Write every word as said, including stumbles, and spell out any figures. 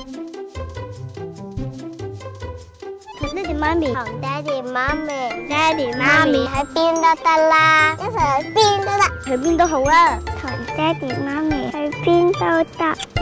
同爹哋媽咪， 同爹哋媽咪， 爹哋媽咪喺邊都得啦，一齊去邊都得， 去邊都好啦。 同爹哋媽咪去邊都得。